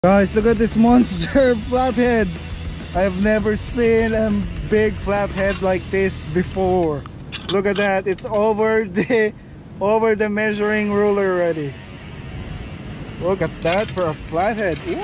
Guys, look at this monster flathead. I've never seen a big flathead like this before. Look at that, it's over the measuring ruler already. Look at that for a flathead.